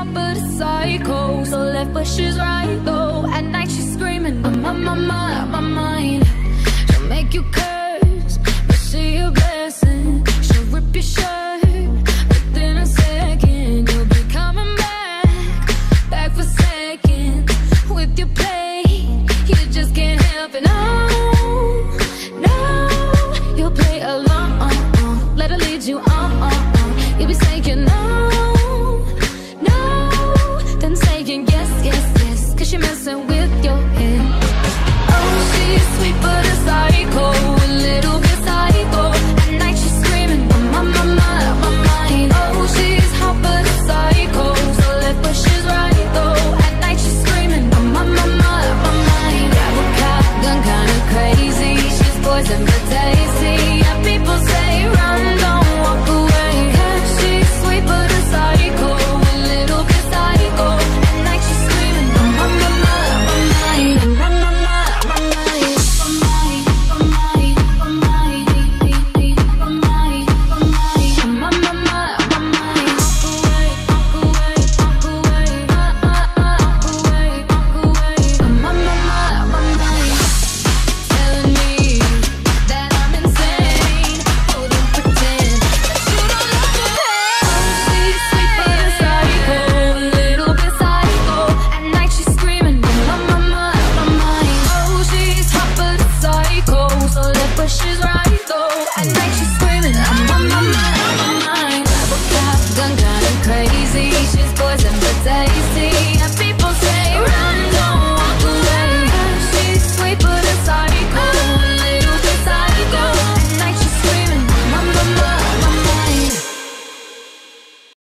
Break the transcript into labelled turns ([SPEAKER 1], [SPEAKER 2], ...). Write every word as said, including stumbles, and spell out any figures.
[SPEAKER 1] hot but a psycho, so left but she's right though. At night she's screaming, I'm on my mind, my mind. She'll make you curse, but she a blessing. She'll rip your shirt within a second. You'll be coming back, back for seconds. With your play, you just can't help it. No, no, you'll play along. Let her lead you on, on, on. You'll be saying no, no, then saying yes, yes, yes, cause you're messing with your head. Oh, she's sweet but a psycho, a little bit psycho. At night she's screaming, my, my, my, my, my mind. Oh, she's hot but a psycho, so left but she's right though. At night she's screaming, my, my, my, my, my mind. Grab a shotgun, kinda crazy. She's poison but tasty. Yeah, people say run, don't walk away. Yeah, she's sweet but a psycho, a little bit psycho. At night she's screaming, my, my, my, my, my mind. My, my, my, my mind. My mind, my mind, my mind, my mind, my mind. My, my, my, my mind. Walk away, walk away, walk away, walk away, walk away. My, my, my, my mind. Telling me that I'm insane. Oh, don't pretend that you don't love me. Oh, she's sweet but a psycho, a little bit psycho. At night she's screaming, my, my, my, my mind. Oh, she's hot but a psycho, so left but she's right though. At night she's screaming, I'm on my mind, my mind. Grab a shotgun, kinda crazy. She's poison but tasty.